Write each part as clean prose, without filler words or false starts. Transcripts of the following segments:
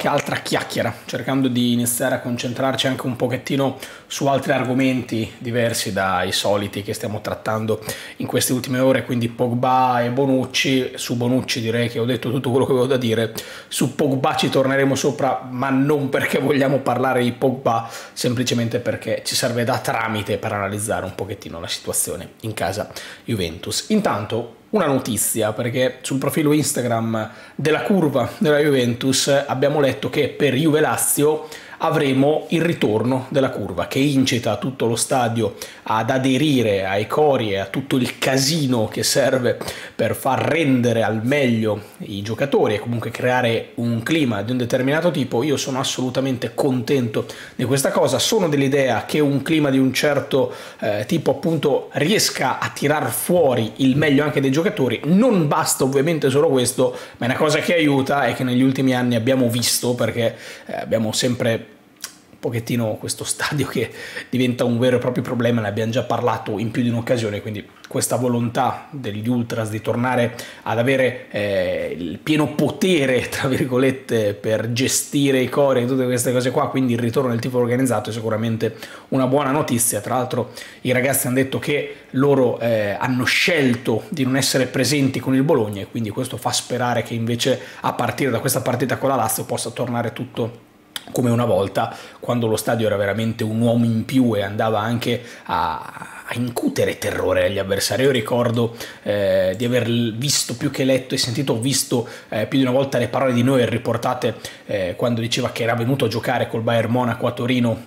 qualche altra chiacchiera, cercando di iniziare a concentrarci anche un pochettino su altri argomenti diversi dai soliti che stiamo trattando in queste ultime ore, quindi Pogba e Bonucci. Su Bonucci direi che ho detto tutto quello che avevo da dire, su Pogba ci torneremo sopra, ma non perché vogliamo parlare di Pogba, semplicemente perché ci serve da tramite per analizzare un pochettino la situazione in casa Juventus. Intanto una notizia, perché sul profilo Instagram della curva della Juventus abbiamo letto che per Juve Lazio avremo il ritorno della curva, che incita tutto lo stadio ad aderire ai cori e a tutto il casino che serve per far rendere al meglio i giocatori e comunque creare un clima di un determinato tipo. Io sono assolutamente contento di questa cosa, sono dell'idea che un clima di un certo tipo appunto riesca a tirar fuori il meglio anche dei giocatori. Non basta ovviamente solo questo, ma è una cosa che aiuta e che negli ultimi anni abbiamo visto, perché abbiamo sempre pochettino questo stadio che diventa un vero e proprio problema, ne abbiamo già parlato in più di un'occasione, quindi questa volontà degli ultras di tornare ad avere il pieno potere, tra virgolette, per gestire i cori e tutte queste cose qua, quindi il ritorno del tifo organizzato è sicuramente una buona notizia. Tra l'altro i ragazzi hanno detto che loro hanno scelto di non essere presenti con il Bologna e quindi questo fa sperare che invece a partire da questa partita con la Lazio possa tornare tutto come una volta, quando lo stadio era veramente un uomo in più e andava anche a incutere terrore agli avversari. Io ricordo di aver visto più che letto e sentito, visto più di una volta le parole di Neuer riportate quando diceva che era venuto a giocare col Bayern Monaco a Torino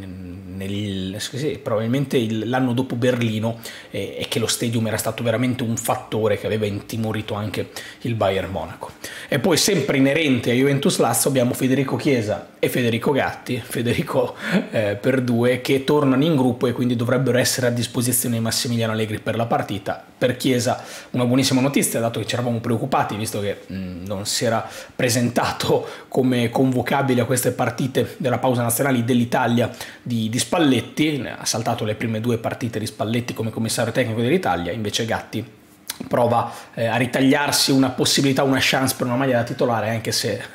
probabilmente l'anno dopo Berlino, e che lo stadium era stato veramente un fattore che aveva intimorito anche il Bayern Monaco. E poi sempre inerente a Juventus Lazio abbiamo Federico Chiesa e Federico Gatti, Federico per due, che tornano in gruppo e quindi dovrebbero essere a disposizione di Massimiliano Allegri per la partita. Per Chiesa una buonissima notizia, dato che ci eravamo preoccupati visto che non si era presentato come convocabile a queste partite della pausa nazionale dell'Italia di Spalletti, ha saltato le prime due partite di Spalletti come commissario tecnico dell'Italia. Invece Gatti prova a ritagliarsi una possibilità, una chance per una maglia da titolare, anche se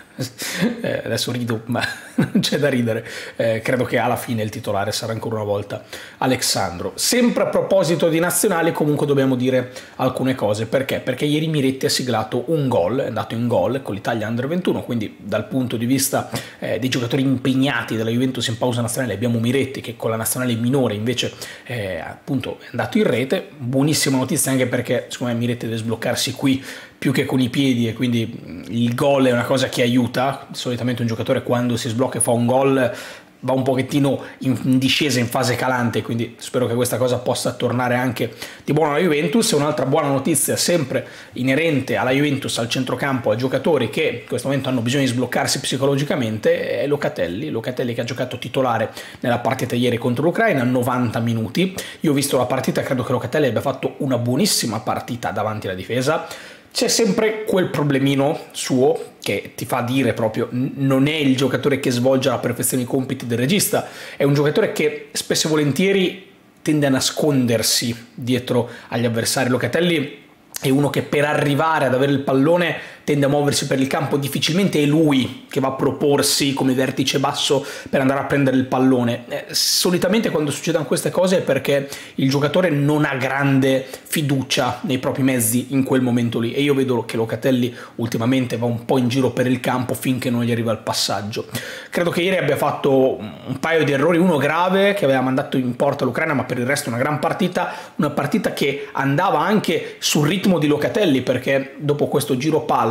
adesso rido ma non c'è da ridere, credo che alla fine il titolare sarà ancora una volta Alexandro. Sempre a proposito di nazionali comunque dobbiamo dire alcune cose, perché ieri Miretti ha siglato un gol, è andato in gol con l'Italia Under 21, quindi dal punto di vista dei giocatori impegnati della Juventus in pausa nazionale abbiamo Miretti che con la nazionale minore invece appunto è andato in rete. Buonissima notizia, anche perché secondo me Miretti deve sbloccarsi qui più che con i piedi, e quindi il gol è una cosa che aiuta. Solitamente un giocatore quando si sblocca e fa un gol va un pochettino in discesa, in fase calante, quindi spero che questa cosa possa tornare anche di buono alla Juventus. E un'altra buona notizia sempre inerente alla Juventus, al centrocampo, ai giocatori che in questo momento hanno bisogno di sbloccarsi psicologicamente, è Locatelli che ha giocato titolare nella partita ieri contro l'Ucraina, 90 minuti. Io ho visto la partita e credo che Locatelli abbia fatto una buonissima partita davanti alla difesa. C'è sempre quel problemino suo che ti fa dire proprio non è il giocatore che svolge alla perfezione i compiti del regista, è un giocatore che spesso e volentieri tende a nascondersi dietro agli avversari. Locatelli è uno che per arrivare ad avere il pallone tende a muoversi per il campo, difficilmente è lui che va a proporsi come vertice basso per andare a prendere il pallone. Solitamente quando succedono queste cose è perché il giocatore non ha grande fiducia nei propri mezzi in quel momento lì, e io vedo che Locatelli ultimamente va un po' in giro per il campo finché non gli arriva il passaggio. Credo che ieri abbia fatto un paio di errori, uno grave che aveva mandato in porta l'Ucraina, ma per il resto una gran partita, una partita che andava anche sul ritmo di Locatelli, perché dopo questo giro palla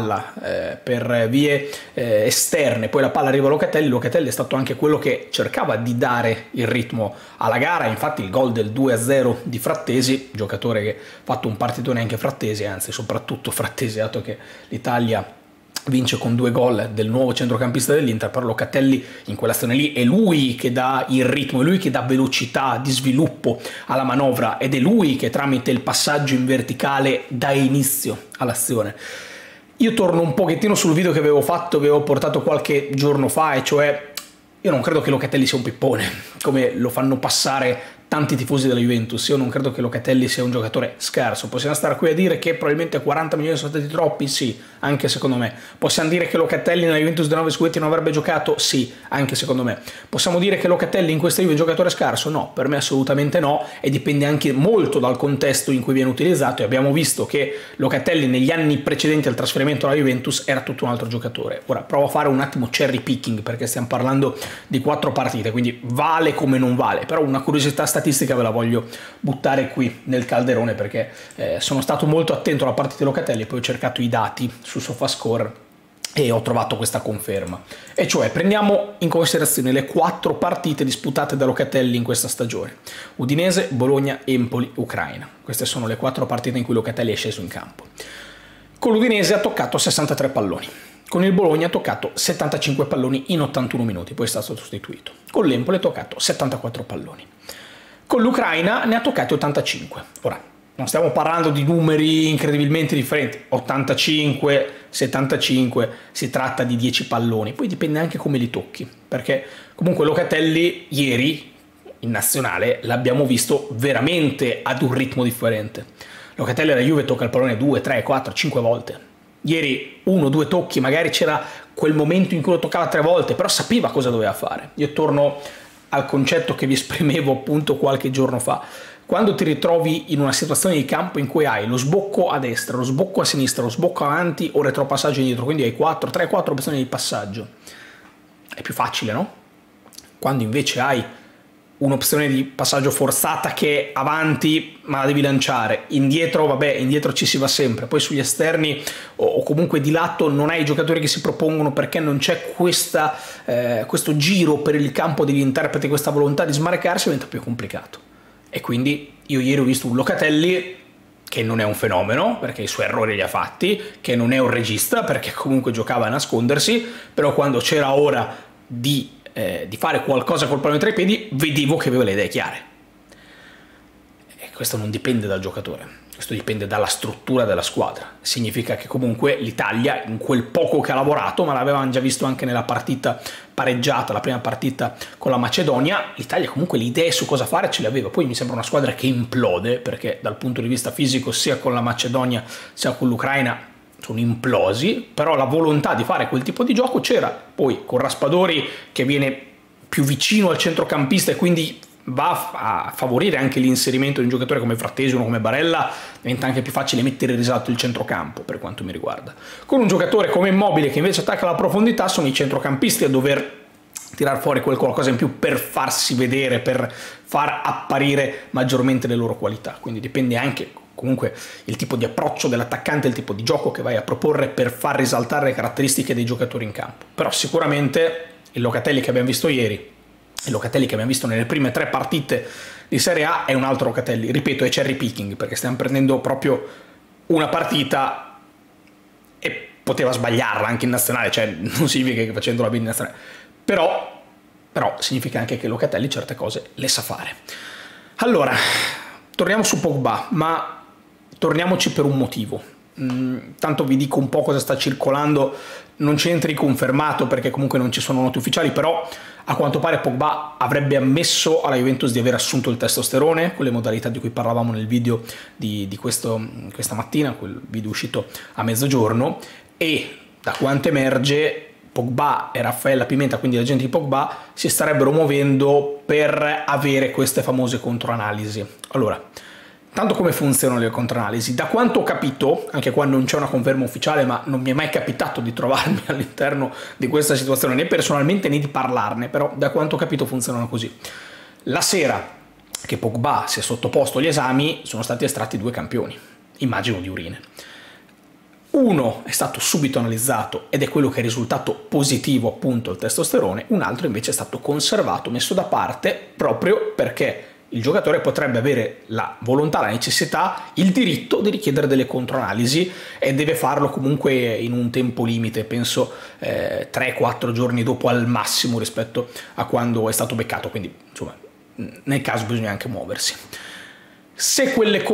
per vie esterne, poi la palla arriva a Locatelli è stato anche quello che cercava di dare il ritmo alla gara. Infatti il gol del 2-0 di Frattesi, giocatore che ha fatto un partitone anche Frattesi, anzi soprattutto Frattesi, dato che l'Italia vince con 2 gol del nuovo centrocampista dell'Inter, però Locatelli in quell'azione lì è lui che dà il ritmo, è lui che dà velocità di sviluppo alla manovra, ed è lui che tramite il passaggio in verticale dà inizio all'azione. Io torno un pochettino sul video che avevo portato qualche giorno fa, e cioè io non credo che Locatelli sia un pippone come lo fanno passare tanti tifosi della Juventus. Io non credo che Locatelli sia un giocatore scarso. Possiamo stare qui a dire che probabilmente 40 milioni sono stati troppi? Sì, anche secondo me. Possiamo dire che Locatelli nella Juventus dei 9 scudetti non avrebbe giocato? Sì, anche secondo me. Possiamo dire che Locatelli in questa Juve è un giocatore scarso? No, per me assolutamente no, e dipende anche molto dal contesto in cui viene utilizzato, e abbiamo visto che Locatelli negli anni precedenti al trasferimento alla Juventus era tutto un altro giocatore. Ora provo a fare un attimo cherry picking, perché stiamo parlando di 4 partite, quindi vale come non vale, però una curiosità statistica ve la voglio buttare qui nel calderone, perché sono stato molto attento alla partita di Locatelli, poi ho cercato i dati su SofaScore e ho trovato questa conferma, e cioè prendiamo in considerazione le 4 partite disputate da Locatelli in questa stagione: Udinese, Bologna, Empoli, Ucraina. Queste sono le 4 partite in cui Locatelli è sceso in campo. Con l'Udinese ha toccato 63 palloni, con il Bologna ha toccato 75 palloni in 81 minuti, poi è stato sostituito. Con l'Empoli ha toccato 74 palloni. Con l'Ucraina ne ha toccati 85. Ora, non stiamo parlando di numeri incredibilmente differenti, 85, 75, si tratta di 10 palloni, poi dipende anche come li tocchi, perché comunque Locatelli ieri in nazionale l'abbiamo visto veramente ad un ritmo differente. Locatelli alla Juve tocca il pallone 2, 3, 4, 5 volte. Ieri 1, 2 tocchi, magari c'era quel momento in cui lo toccava 3 volte, però sapeva cosa doveva fare. Io torno al concetto che vi esprimevo appunto qualche giorno fa. Quando ti ritrovi in una situazione di campo in cui hai lo sbocco a destra, lo sbocco a sinistra, lo sbocco avanti o retropassaggio indietro, quindi hai 3-4 opzioni di passaggio, è più facile, no? Quando invece hai un'opzione di passaggio forzata che avanti ma la devi lanciare, indietro vabbè, indietro ci si va sempre, poi sugli esterni o comunque di lato non hai i giocatori che si propongono, perché non c'è questo giro per il campo degli interpreti, questa volontà di smarcarsi, diventa più complicato. E quindi io ieri ho visto un Locatelli che non è un fenomeno, perché i suoi errori li ha fatti, che non è un regista, perché comunque giocava a nascondersi, però quando c'era ora di fare qualcosa col pallone tra i piedi, vedevo che aveva le idee chiare. E questo non dipende dal giocatore, questo dipende dalla struttura della squadra. Significa che comunque l'Italia, in quel poco che ha lavorato, ma l'avevamo già visto anche nella partita pareggiata, la prima partita con la Macedonia, l'Italia comunque le idee su cosa fare ce le aveva. Poi mi sembra una squadra che implode, perché dal punto di vista fisico sia con la Macedonia sia con l'Ucraina sono implosi, però la volontà di fare quel tipo di gioco c'era. Poi con Raspadori che viene più vicino al centrocampista e quindi va a favorire anche l'inserimento di un giocatore come Frattesi, uno come Barella, diventa anche più facile mettere in risalto il centrocampo per quanto mi riguarda. Con un giocatore come Immobile che invece attacca la profondità, sono i centrocampisti a dover tirar fuori qualcosa in più per farsi vedere, per far apparire maggiormente le loro qualità. Quindi dipende anche comunque il tipo di approccio dell'attaccante, il tipo di gioco che vai a proporre per far risaltare le caratteristiche dei giocatori in campo. Però sicuramente il Locatelli che abbiamo visto ieri, il Locatelli che abbiamo visto nelle prime 3 partite di Serie A è un altro Locatelli. Ripeto, è cherry picking, perché stiamo prendendo proprio una partita e poteva sbagliarla anche in nazionale, cioè non significa che facendola bene in nazionale, però significa anche che Locatelli certe cose le sa fare. Allora, torniamo su Pogba, ma torniamoci per un motivo. Tanto vi dico un po' cosa sta circolando, non c'entri confermato perché comunque non ci sono note ufficiali, però a quanto pare Pogba avrebbe ammesso alla Juventus di aver assunto il testosterone con le modalità di cui parlavamo nel video di questa mattina, quel video uscito a mezzogiorno, e da quanto emerge Pogba e Raffaella Pimenta, quindi gli agenti di Pogba, si starebbero muovendo per avere queste famose controanalisi. Allora, tanto come funzionano le controanalisi? Da quanto ho capito, anche qua non c'è una conferma ufficiale, ma non mi è mai capitato di trovarmi all'interno di questa situazione, né personalmente né di parlarne, però da quanto ho capito funzionano così. La sera che Pogba si è sottoposto agli esami sono stati estratti 2 campioni, immagino di urine. Uno è stato subito analizzato ed è quello che è risultato positivo, appunto il testosterone, un altro invece è stato conservato, messo da parte proprio perché il giocatore potrebbe avere la volontà, la necessità, il diritto di richiedere delle controanalisi e deve farlo comunque in un tempo limite, penso 3-4 giorni dopo al massimo rispetto a quando è stato beccato, quindi insomma nel caso bisogna anche muoversi. Se quelle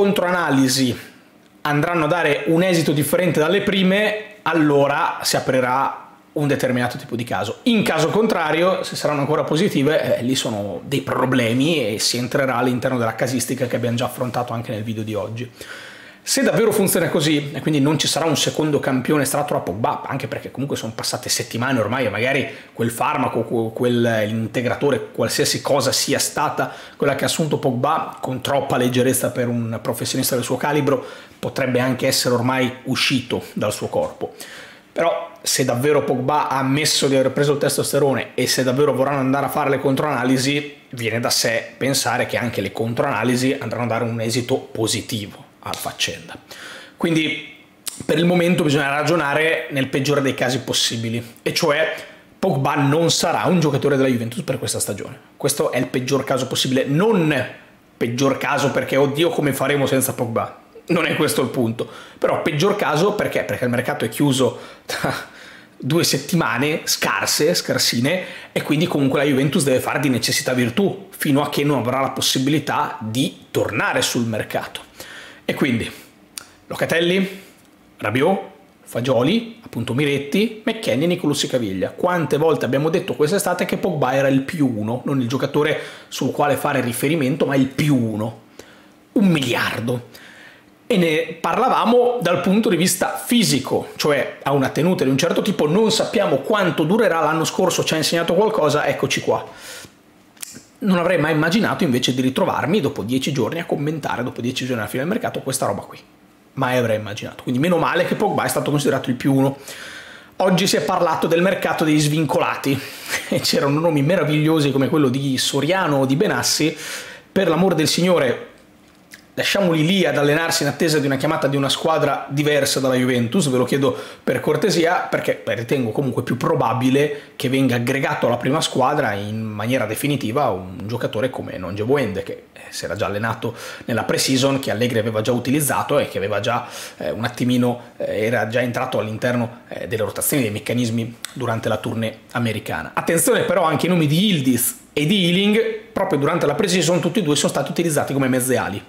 controanalisi andranno a dare un esito differente dalle prime, allora si aprirà un determinato tipo di caso. In caso contrario, se saranno ancora positive, lì sono dei problemi e si entrerà all'interno della casistica che abbiamo già affrontato anche nel video di oggi. Se davvero funziona così e quindi non ci sarà un secondo campione estratto da Pogba, anche perché comunque sono passate settimane ormai e magari quel farmaco, quell'integratore, qualsiasi cosa sia stata quella che ha assunto Pogba con troppa leggerezza per un professionista del suo calibro, potrebbe anche essere ormai uscito dal suo corpo. Però se davvero Pogba ha ammesso di aver preso il testosterone e se davvero vorranno andare a fare le controanalisi, viene da sé pensare che anche le controanalisi andranno a dare un esito positivo alla faccenda. Quindi per il momento bisogna ragionare nel peggiore dei casi possibili, e cioè Pogba non sarà un giocatore della Juventus per questa stagione. Questo è il peggior caso possibile, non peggior caso perché oddio come faremo senza Pogba, non è questo il punto, però peggior caso perché il mercato è chiuso da 2 settimane scarsine, e quindi comunque la Juventus deve fare di necessità virtù fino a che non avrà la possibilità di tornare sul mercato. E quindi Locatelli, Rabiot, Fagioli, appunto Miretti, McKennie e Nicolussi Caviglia. Quante volte abbiamo detto quest'estate che Pogba era il +1, non il giocatore sul quale fare riferimento, ma il +1. 1 miliardo. E ne parlavamo dal punto di vista fisico, cioè ha una tenuta di un certo tipo, non sappiamo quanto durerà, l'anno scorso ci ha insegnato qualcosa, eccoci qua. Non avrei mai immaginato invece di ritrovarmi dopo 10 giorni a commentare, dopo 10 giorni alla fine del mercato, questa roba qui. Mai avrei immaginato. Quindi meno male che Pogba è stato considerato il +1. Oggi si è parlato del mercato degli svincolati e c'erano nomi meravigliosi come quello di Soriano o di Benassi. Per l'amor del Signore, lasciamoli lì ad allenarsi in attesa di una chiamata di una squadra diversa dalla Juventus, ve lo chiedo per cortesia, perché ritengo comunque più probabile che venga aggregato alla prima squadra in maniera definitiva un giocatore come Nonge Buende, che si era già allenato nella pre-season, che Allegri aveva già utilizzato e che aveva già un attimino, era già entrato all'interno delle rotazioni, dei meccanismi durante la tournée americana. Attenzione però, anche i nomi di Yildiz e di Ealing, proprio durante la pre-season, tutti e due sono stati utilizzati come mezze ali.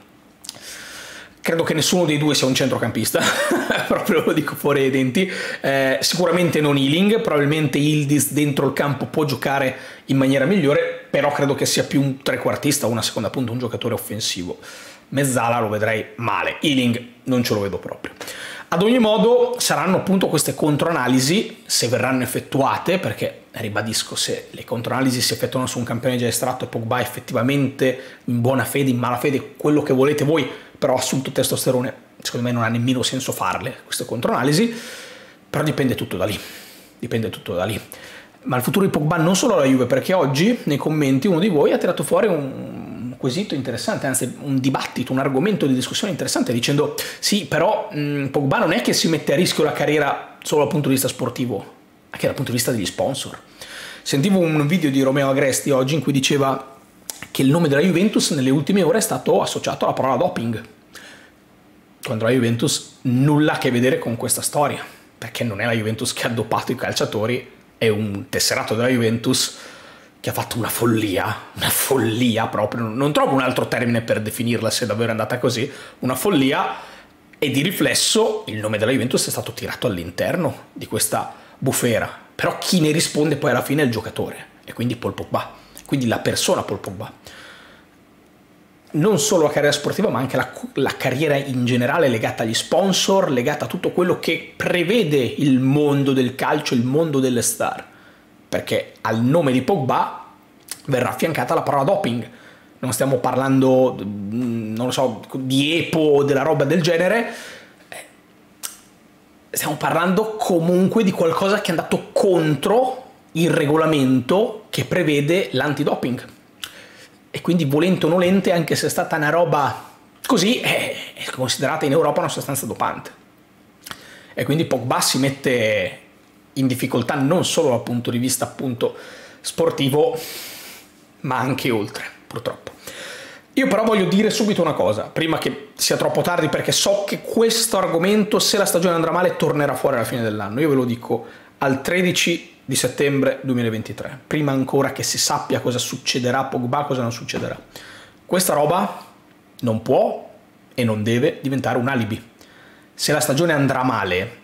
Credo che nessuno dei due sia un centrocampista, proprio lo dico fuori dai denti. Sicuramente non Ealing, probabilmente Yildiz dentro il campo può giocare in maniera migliore, però credo che sia più un trequartista o una seconda punta, un giocatore offensivo. Mezzala lo vedrei male, Ealing non ce lo vedo proprio. Ad ogni modo saranno appunto queste controanalisi, se verranno effettuate, perché ribadisco, se le controanalisi si effettuano su un campione già estratto e Pogba effettivamente in buona fede, in mala fede, quello che volete voi, però ha assunto testosterone, secondo me non ha nemmeno senso farle queste controanalisi, però dipende tutto da lì, Ma il futuro di Pogba non solo la Juve, perché oggi nei commenti uno di voi ha tirato fuori un quesito interessante, anzi un dibattito, un argomento di discussione interessante, dicendo sì, però Pogba non è che si mette a rischio la carriera solo dal punto di vista sportivo, anche dal punto di vista degli sponsor. Sentivo un video di Romeo Agresti oggi in cui diceva che il nome della Juventus nelle ultime ore è stato associato alla parola doping, quando la Juventus nulla a che vedere con questa storia, perché non è la Juventus che ha dopato i calciatori, è un tesserato della Juventus che ha fatto una follia proprio, non trovo un altro termine per definirla se davvero è andata così, una follia, e di riflesso il nome della Juventus è stato tirato all'interno di questa bufera, però chi ne risponde poi alla fine è il giocatore, e quindi Paul Pogba, quindi la persona Paul Pogba. Non solo la carriera sportiva, ma anche la carriera in generale legata agli sponsor, legata a tutto quello che prevede il mondo del calcio, il mondo delle star. Perché al nome di Pogba verrà affiancata la parola doping. Non stiamo parlando, non lo so, di EPO o della roba del genere. Stiamo parlando comunque di qualcosa che è andato contro il regolamento che prevede l'antidoping. E quindi volente o nolente, anche se è stata una roba così, è considerata in Europa una sostanza dopante. E quindi Pogba si mette in difficoltà non solo dal punto di vista appunto sportivo, ma anche oltre, purtroppo. Io però voglio dire subito una cosa, prima che sia troppo tardi, perché so che questo argomento, se la stagione andrà male, tornerà fuori alla fine dell'anno. Io ve lo dico al 13 di settembre 2023, prima ancora che si sappia cosa succederà a Pogba, cosa non succederà. Questa roba non può e non deve diventare un alibi. Se la stagione andrà male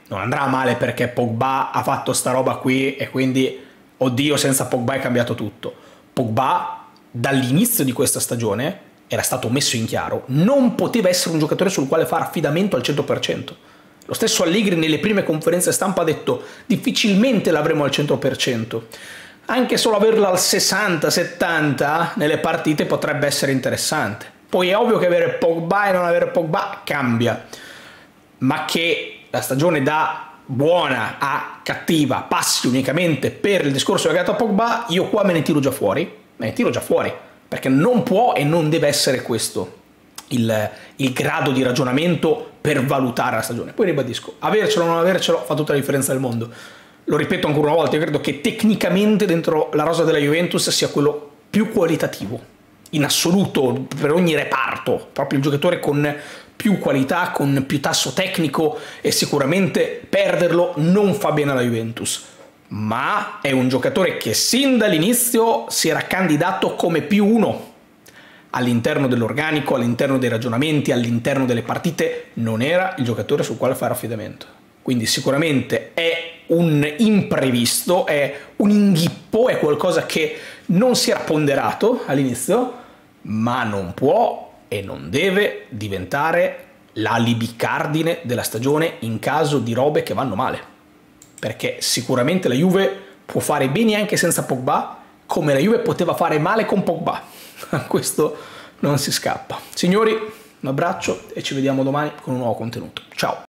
non andrà male perché Pogba ha fatto sta roba qui e quindi, oddio, senza Pogba è cambiato tutto. Pogba dall'inizio di questa stagione era stato messo in chiaro, non poteva essere un giocatore sul quale fare affidamento al 100%. Lo stesso Allegri nelle prime conferenze stampa ha detto difficilmente l'avremo al 100%. Anche solo averla al 60-70 nelle partite potrebbe essere interessante. Poi è ovvio che avere Pogba e non avere Pogba cambia, ma che la stagione da buona a cattiva passi unicamente per il discorso legato a Pogba, io qua me ne tiro già fuori, perché non può e non deve essere questo il grado di ragionamento per valutare la stagione. Poi ribadisco, avercelo o non avercelo fa tutta la differenza del mondo. Lo ripeto ancora una volta, io credo che tecnicamente dentro la rosa della Juventus sia quello più qualitativo in assoluto per ogni reparto, proprio il giocatore con più qualità, con più tasso tecnico, e sicuramente perderlo non fa bene alla Juventus, ma è un giocatore che sin dall'inizio si era candidato come più uno all'interno dell'organico, all'interno dei ragionamenti, all'interno delle partite. Non era il giocatore sul quale fare affidamento, quindi sicuramente è un imprevisto, è un inghippo, è qualcosa che non si era ponderato all'inizio, ma non può e non deve diventare l'alibi cardine della stagione in caso di robe che vanno male, perché sicuramente la Juve può fare bene anche senza Pogba, come la Juve poteva fare male con Pogba. A questo non si scappa. Signori, un abbraccio e ci vediamo domani con un nuovo contenuto. Ciao!